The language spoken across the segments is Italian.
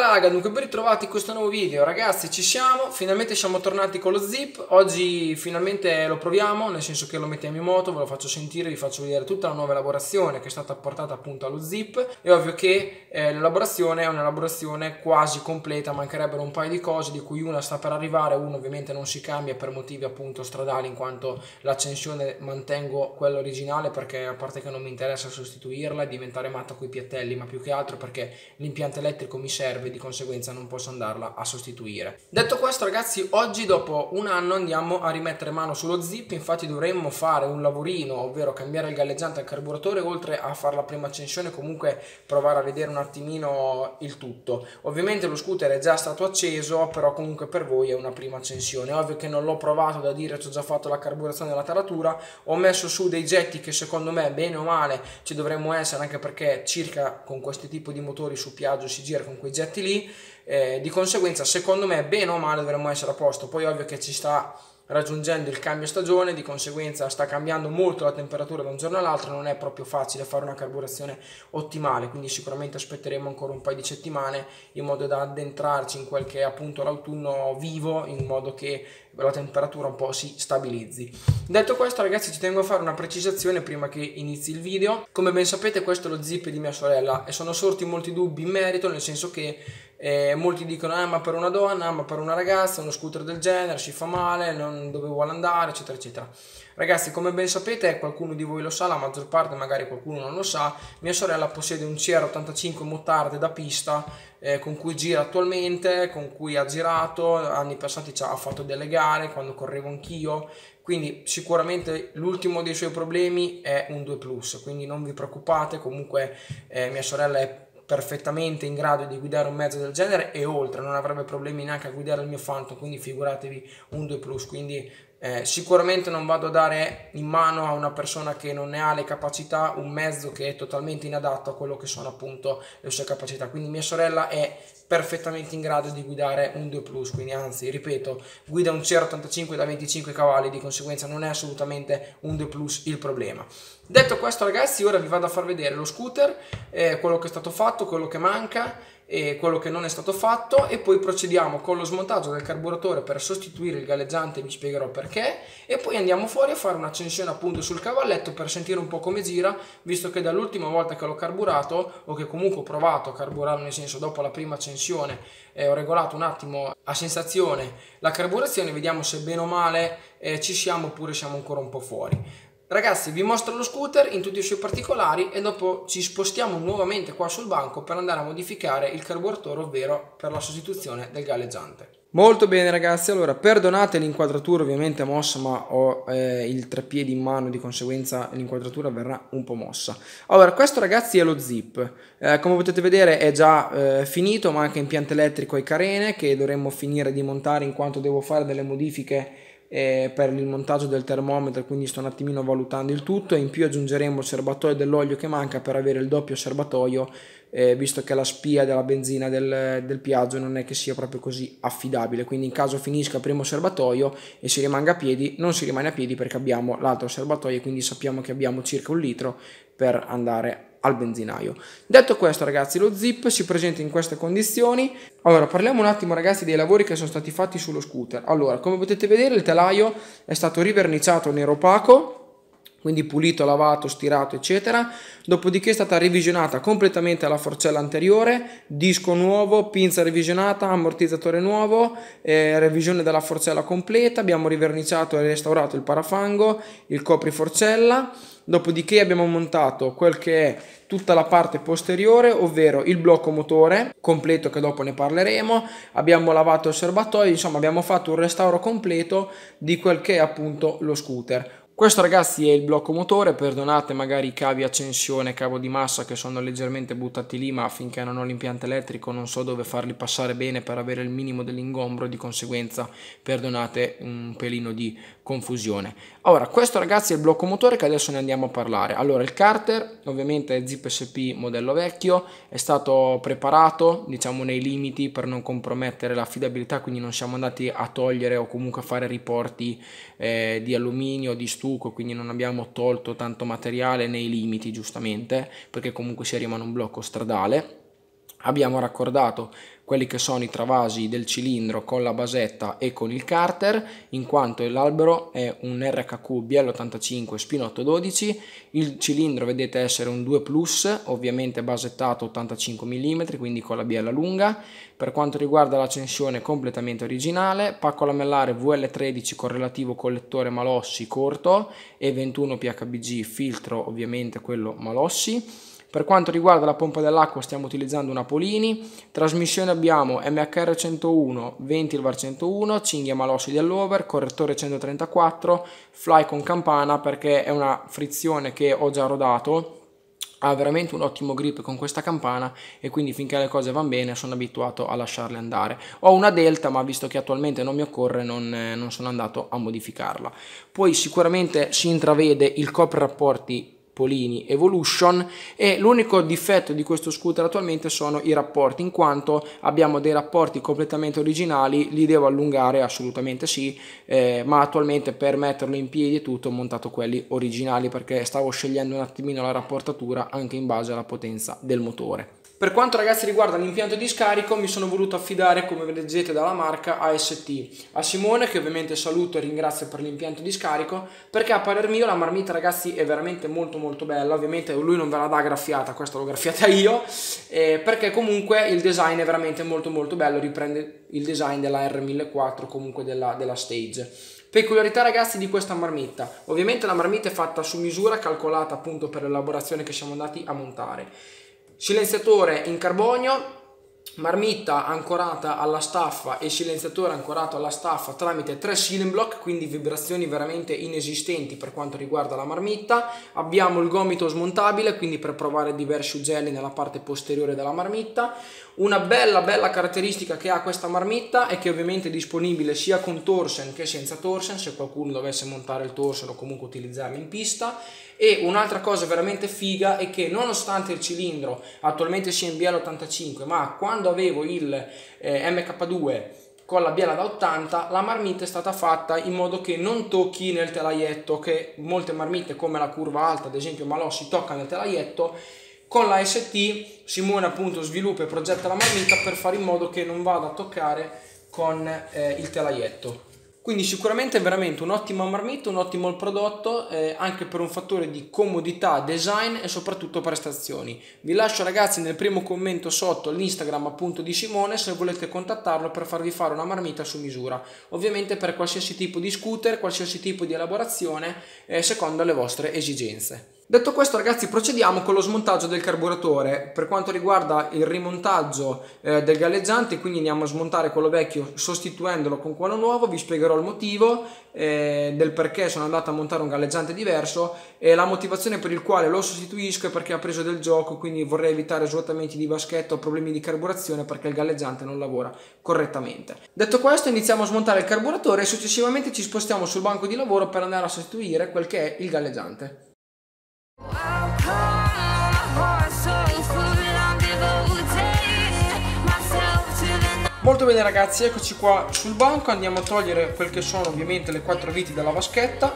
raga, dunque ben ritrovati in questo nuovo video. Ragazzi, ci siamo, finalmente siamo tornati con lo zip. Oggi finalmente lo proviamo, nel senso che lo mettiamo in moto, ve lo faccio sentire, vi faccio vedere tutta la nuova elaborazione che è stata apportata appunto allo zip. È ovvio che l'elaborazione è un'elaborazione quasi completa, mancherebbero un paio di cose, di cui una sta per arrivare, una ovviamente non si cambia per motivi appunto stradali, in quanto l'accensione mantengo quella originale, perché a parte che non mi interessa sostituirla e diventare matto coi piattelli, ma più che altro perché l'impianto elettrico mi serve, di conseguenza non posso andarla a sostituire. Detto questo, ragazzi, oggi dopo un anno andiamo a rimettere mano sullo zip. Infatti dovremmo fare un lavorino, ovvero cambiare il galleggiante al carburatore, oltre a fare la prima accensione, comunque provare a vedere un attimino il tutto. Ovviamente lo scooter è già stato acceso, però comunque per voi è una prima accensione. Ovvio che non l'ho provato da dire, ci ho già fatto la carburazione della taratura, ho messo su dei getti che secondo me bene o male ci dovremmo essere, anche perché circa con questi tipi di motori su Piaggio si gira con quei getti lì, di conseguenza secondo me bene o male dovremmo essere a posto. Poi ovvio che ci sta raggiungendo il cambio stagione, di conseguenza sta cambiando molto la temperatura da un giorno all'altro, non è proprio facile fare una carburazione ottimale, quindi sicuramente aspetteremo ancora un paio di settimane in modo da addentrarci in quel che è appunto l'autunno vivo, in modo che la temperatura un po' si stabilizzi. Detto questo, ragazzi, ci tengo a fare una precisazione prima che inizi il video. Come ben sapete, questo è lo zip di mia sorella e sono sorti molti dubbi in merito, nel senso che molti dicono ma per una donna, ma per una ragazza uno scooter del genere si fa male, non dove vuole andare, eccetera eccetera. Ragazzi, come ben sapete, qualcuno di voi lo sa, la maggior parte magari qualcuno non lo sa, mia sorella possiede un CR85 Motard da pista con cui gira attualmente, con cui ha girato, anni passati ha fatto delle gare quando correvo anch'io, quindi sicuramente l'ultimo dei suoi problemi è un 2 Plus, quindi non vi preoccupate, comunque mia sorella è perfettamente in grado di guidare un mezzo del genere e oltre, non avrebbe problemi neanche a guidare il mio Phantom, quindi figuratevi un 2 Plus, quindi sicuramente non vado a dare in mano a una persona che non ne ha le capacità un mezzo che è totalmente inadatto a quello che sono appunto le sue capacità. Quindi mia sorella è perfettamente in grado di guidare un 2 Plus, quindi anzi, ripeto, guida un CR85 da 25 cavalli, di conseguenza non è assolutamente un 2 Plus il problema. Detto questo, ragazzi, ora vi vado a far vedere lo scooter, quello che è stato fatto, quello che manca e quello che non è stato fatto, e poi procediamo con lo smontaggio del carburatore per sostituire il galleggiante, vi spiegherò perché, e poi andiamo fuori a fare un'accensione appunto sul cavalletto per sentire un po' come gira, visto che dall'ultima volta che l'ho carburato, o che comunque ho provato a carburarlo, nel senso dopo la prima accensione ho regolato un attimo a sensazione la carburazione, vediamo se bene o male ci siamo oppure siamo ancora un po' fuori. Ragazzi, vi mostro lo scooter in tutti i suoi particolari e dopo ci spostiamo nuovamente qua sul banco per andare a modificare il carburatore, ovvero per la sostituzione del galleggiante. Molto bene, ragazzi, allora perdonate l'inquadratura ovviamente mossa, ma ho il treppiedi in mano, di conseguenza l'inquadratura verrà un po' mossa. Allora, questo, ragazzi, è lo zip, come potete vedere è già finito, ma anche impianto elettrico e carene che dovremmo finire di montare, in quanto devo fare delle modifiche per il montaggio del termometro, quindi sto un attimino valutando il tutto, e in più aggiungeremo il serbatoio dell'olio che manca per avere il doppio serbatoio, visto che la spia della benzina del Piaggio non è che sia proprio così affidabile, quindi in caso finisca il primo serbatoio e si rimanga a piedi, non si rimane a piedi perché abbiamo l'altro serbatoio e quindi sappiamo che abbiamo circa 1 litro per andare al benzinaio. Detto questo, ragazzi, lo zip si presenta in queste condizioni. Allora, parliamo un attimo, ragazzi, dei lavori che sono stati fatti sullo scooter. Allora, come potete vedere, il telaio è stato riverniciato nero opaco, quindi pulito, lavato, stirato, eccetera. Dopodiché è stata revisionata completamente la forcella anteriore, disco nuovo, pinza revisionata, ammortizzatore nuovo, revisione della forcella completa. Abbiamo riverniciato e restaurato il parafango, il copriforcella. Dopodiché abbiamo montato quel che è tutta la parte posteriore, ovvero il blocco motore completo, che dopo ne parleremo. Abbiamo lavato il serbatoio, insomma abbiamo fatto un restauro completo di quel che è appunto lo scooter. Questo, ragazzi, è il blocco motore, perdonate magari i cavi accensione, cavo di massa che sono leggermente buttati lì, ma finché non ho l'impianto elettrico non so dove farli passare bene per avere il minimo dell'ingombro, di conseguenza perdonate un pelino di confusione. Ora, questo, ragazzi, è il blocco motore che adesso ne andiamo a parlare. Allora, il carter ovviamente è Zip SP modello vecchio, è stato preparato diciamo nei limiti per non compromettere l'affidabilità, quindi non siamo andati a togliere o comunque a fare riporti di alluminio, di stucco, quindi non abbiamo tolto tanto materiale nei limiti, giustamente, perché comunque si rimane un blocco stradale. Abbiamo raccordato quelli che sono i travasi del cilindro con la basetta e con il carter, in quanto l'albero è un RHQ BL85 spin 812, il cilindro vedete essere un 2 Plus, ovviamente basettato 85 mm, quindi con la biella lunga. Per quanto riguarda l'accensione completamente originale, pacco lamellare VL13 con relativo collettore Malossi corto e 21 PHBG filtro, ovviamente quello Malossi. Per quanto riguarda la pompa dell'acqua stiamo utilizzando una Polini, trasmissione abbiamo MHR 101, Ventilvar 101, cinghia Malossi dell'over, correttore 134, fly con campana perché è una frizione che ho già rodato, ha veramente un ottimo grip con questa campana e quindi finché le cose vanno bene sono abituato a lasciarle andare. Ho una Delta ma visto che attualmente non mi occorre non sono andato a modificarla. Poi sicuramente si intravede il copre rapporti Polini Evolution e l'unico difetto di questo scooter attualmente sono i rapporti, in quanto abbiamo dei rapporti completamente originali, li devo allungare assolutamente sì, ma attualmente per metterlo in piedi e tutto ho montato quelli originali perché stavo scegliendo un attimino la rapportatura anche in base alla potenza del motore. Per quanto ragazzi riguarda l'impianto di scarico mi sono voluto affidare, come leggete dalla marca, AST, a Simone, che ovviamente saluto e ringrazio per l'impianto di scarico, perché a parer mio la marmita ragazzi è veramente molto bella. Ovviamente lui non ve la dà graffiata, questa l'ho graffiata io, perché comunque il design è veramente molto bello, riprende il design della R1004, comunque della Stage. Peculiarità ragazzi di questa marmitta: ovviamente la marmitta è fatta su misura, calcolata appunto per l'elaborazione che siamo andati a montare. Silenziatore in carbonio, marmitta ancorata alla staffa e silenziatore ancorato alla staffa tramite 3 ceiling block, quindi vibrazioni veramente inesistenti per quanto riguarda la marmitta. Abbiamo il gomito smontabile, quindi per provare diversi ugelli nella parte posteriore della marmitta. Una bella caratteristica che ha questa marmitta è che ovviamente è disponibile sia con torsen che senza torsen, se qualcuno dovesse montare il torsen o comunque utilizzarlo in pista. E un'altra cosa veramente figa è che nonostante il cilindro attualmente sia in BL85, ma quando avevo il MK2 con la biela da 80, la marmitta è stata fatta in modo che non tocchi nel telaietto, che molte marmitte come la curva alta, ad esempio Malossi, toccano nel telaietto. Con la ST Simone appunto sviluppa e progetta la marmitta per fare in modo che non vada a toccare con il telaietto. Quindi sicuramente è veramente un'ottima marmitta, un ottimo prodotto, anche per un fattore di comodità, design e soprattutto prestazioni. Vi lascio ragazzi nel primo commento sotto l'Instagram appunto di Simone se volete contattarlo per farvi fare una marmitta su misura, ovviamente per qualsiasi tipo di scooter, qualsiasi tipo di elaborazione, secondo le vostre esigenze. Detto questo ragazzi procediamo con lo smontaggio del carburatore. Per quanto riguarda il rimontaggio del galleggiante, quindi andiamo a smontare quello vecchio sostituendolo con quello nuovo. Vi spiegherò il motivo del perché sono andato a montare un galleggiante diverso e la motivazione per il quale lo sostituisco è perché ha preso del gioco, quindi vorrei evitare svuotamenti di vaschetto o problemi di carburazione perché il galleggiante non lavora correttamente. Detto questo iniziamo a smontare il carburatore e successivamente ci spostiamo sul banco di lavoro per andare a sostituire quel che è il galleggiante. Molto bene ragazzi, eccoci qua sul banco, andiamo a togliere quel che sono ovviamente le 4 viti dalla vaschetta.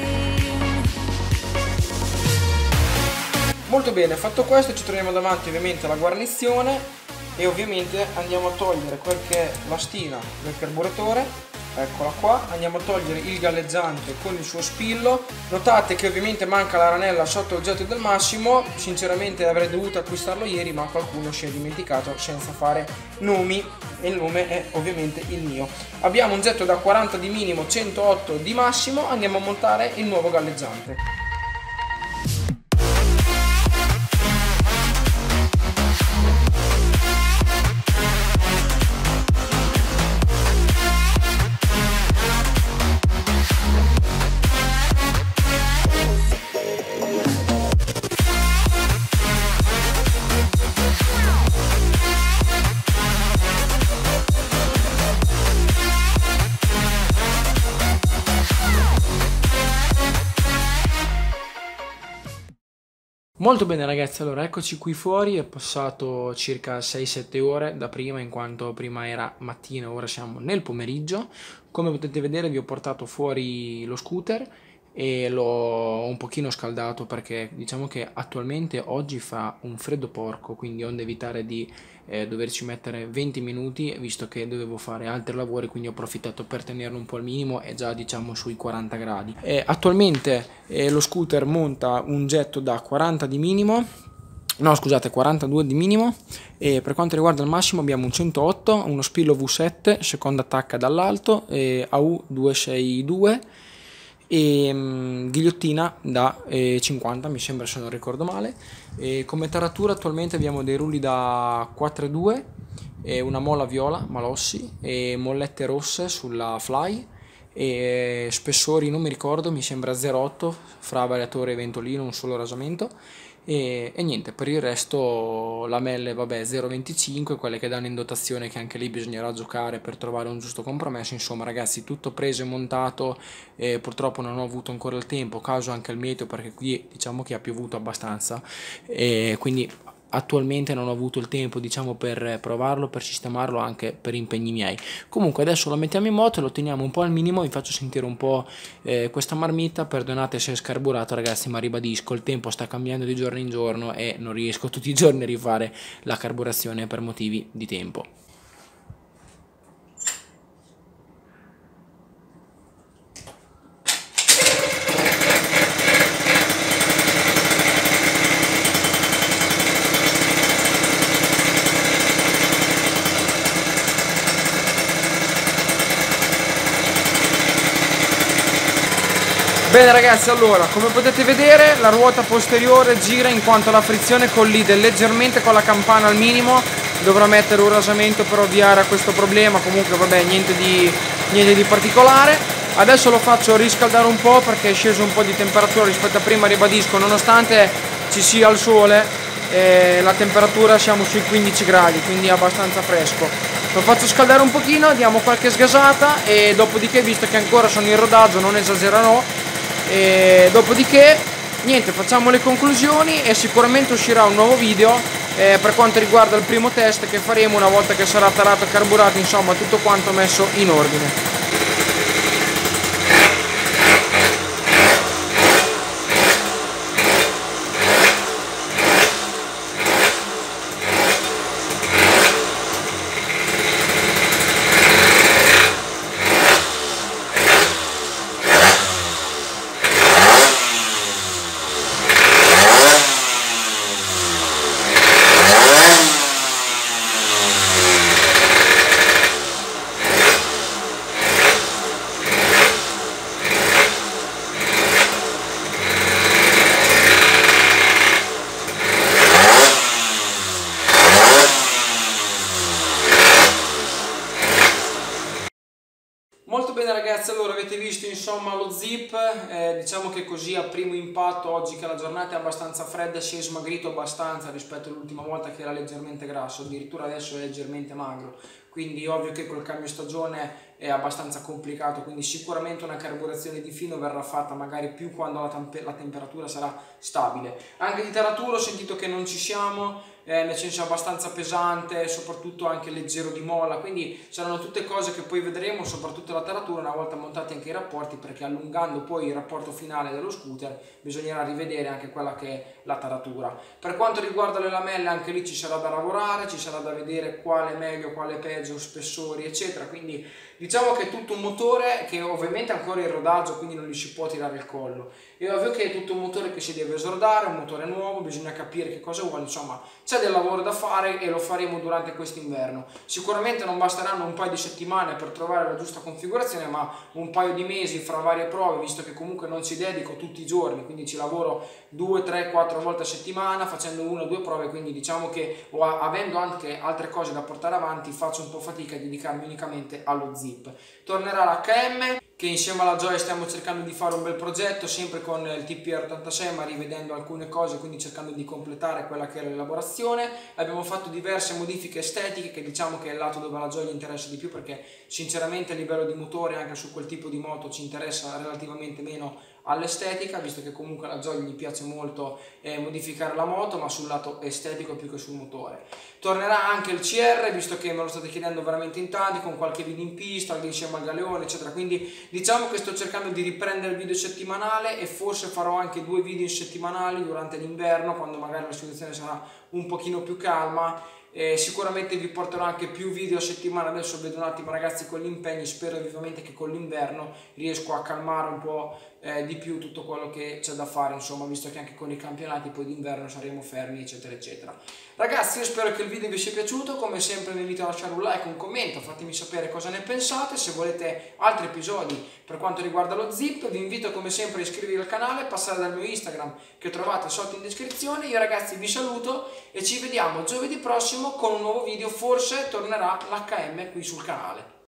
Molto bene, fatto questo ci troviamo davanti ovviamente alla guarnizione e ovviamente andiamo a togliere quel che è la stina del carburatore. Eccola qua, andiamo a togliere il galleggiante con il suo spillo. Notate che ovviamente manca la ranella sotto il getto del massimo, sinceramente avrei dovuto acquistarlo ieri ma qualcuno si è dimenticato senza fare nomi e il nome è ovviamente il mio. Abbiamo un getto da 40 di minimo, 108 di massimo, andiamo a montare il nuovo galleggiante. Molto bene ragazzi, allora eccoci qui fuori, è passato circa 6-7 ore da prima, in quanto prima era mattina, ora siamo nel pomeriggio. Come potete vedere vi ho portato fuori lo scooter e l'ho un pochino scaldato perché diciamo che attualmente oggi fa un freddo porco, quindi onde evitare di doverci mettere 20 minuti visto che dovevo fare altri lavori, quindi ho approfittato per tenerlo un po' al minimo e già diciamo sui 40 gradi. Attualmente lo scooter monta un getto da 40 di minimo, no scusate 42 di minimo, e per quanto riguarda il massimo abbiamo un 108, uno spillo V7 seconda attacca dall'alto, AU 262 e ghigliottina da 50 mi sembra, se non ricordo male. Come taratura attualmente abbiamo dei rulli da 4,2 e una molla viola Malossi e mollette rosse sulla Fly, e spessori non mi ricordo, mi sembra 0,8 fra variatore e ventolino, un solo rasamento. E niente, per il resto lamelle vabbè 0,25, quelle che danno in dotazione, che anche lì bisognerà giocare per trovare un giusto compromesso. Insomma ragazzi, tutto preso e montato, purtroppo non ho avuto ancora il tempo, caso anche il meteo, perché qui diciamo che ha piovuto abbastanza, quindi attualmente non ho avuto il tempo diciamo per provarlo, per sistemarlo, anche per impegni miei. Comunque adesso lo mettiamo in moto e lo teniamo un po' al minimo, vi faccio sentire un po' questa marmitta. Perdonate se è scarburato ragazzi, ma ribadisco, il tempo sta cambiando di giorno in giorno e non riesco tutti i giorni a rifare la carburazione per motivi di tempo. Bene ragazzi, allora come potete vedere la ruota posteriore gira in quanto la frizione collide leggermente con la campana al minimo. Dovrò mettere un rasamento per ovviare a questo problema, comunque vabbè niente di particolare. Adesso lo faccio riscaldare un po' perché è sceso un po' di temperatura rispetto a prima, ribadisco, nonostante ci sia il sole la temperatura siamo sui 15 gradi, quindi è abbastanza fresco. Lo faccio scaldare un pochino, diamo qualche sgasata e dopodiché, visto che ancora sono in rodaggio, non esagererò. E dopodiché niente, facciamo le conclusioni e sicuramente uscirà un nuovo video per quanto riguarda il primo test che faremo una volta che sarà tarato e carburato, insomma tutto quanto messo in ordine. Molto bene ragazzi, allora avete visto insomma lo zip, diciamo che così a primo impatto, oggi che la giornata è abbastanza fredda, si è smagrito abbastanza rispetto all'ultima volta che era leggermente grasso, addirittura adesso è leggermente magro, quindi ovvio che col cambio stagione è abbastanza complicato, quindi sicuramente una carburazione di fino verrà fatta magari più quando la temperatura sarà stabile. Anche di taratura ho sentito che non ci siamo, nel senso abbastanza pesante, soprattutto anche leggero di molla, quindi saranno tutte cose che poi vedremo, soprattutto la taratura una volta montati anche i rapporti, perché allungando poi il rapporto finale dello scooter bisognerà rivedere anche quella che è la taratura. Per quanto riguarda le lamelle, anche lì ci sarà da lavorare, ci sarà da vedere quale è meglio, quale è peggio, spessori eccetera, quindi diciamo che è tutto un motore che ovviamente è ancora in rodaggio, quindi non gli si può tirare il collo. È ovvio che è tutto un motore che si deve esordare, un motore nuovo, bisogna capire che cosa vuole, insomma c'è del lavoro da fare e lo faremo durante quest'inverno. Sicuramente non basteranno un paio di settimane per trovare la giusta configurazione, ma un paio di mesi fra varie prove, visto che comunque non ci dedico tutti i giorni, quindi ci lavoro 2, 3, 4 volte a settimana facendo 1 o 2 prove, quindi diciamo che avendo anche altre cose da portare avanti faccio un po' fatica a dedicarmi unicamente allo zip. Tornerà l'HM, che insieme alla Joy stiamo cercando di fare un bel progetto, sempre con il TPR86, ma rivedendo alcune cose, quindi cercando di completare quella che era l'elaborazione. Abbiamo fatto diverse modifiche estetiche, che diciamo che è il lato dove alla Joy gli interessa di più, perché sinceramente a livello di motore anche su quel tipo di moto ci interessa relativamente meno all'estetica, visto che comunque alla Zoe gli piace molto modificare la moto, ma sul lato estetico più che sul motore. Tornerà anche il CR, visto che me lo state chiedendo veramente in tanti, con qualche video in pista, insieme al Galeone, eccetera. Quindi diciamo che sto cercando di riprendere il video settimanale e forse farò anche 2 video in settimanali durante l'inverno, quando magari la situazione sarà un pochino più calma. Sicuramente vi porterò anche più video a settimana. Adesso vedo un attimo, ragazzi, con gli impegni, spero vivamente che con l'inverno riesco a calmare un po' di più tutto quello che c'è da fare, insomma, visto che anche con i campionati poi d'inverno saremo fermi, eccetera eccetera. Ragazzi, io spero che il video vi sia piaciuto. Come sempre vi invito a lasciare un like, un commento, fatemi sapere cosa ne pensate. Se volete altri episodi per quanto riguarda lo Zip, vi invito come sempre a iscrivervi al canale, passare dal mio Instagram che trovate sotto in descrizione. Io, ragazzi, vi saluto e ci vediamo giovedì prossimo con un nuovo video. Forse tornerà l'HM qui sul canale.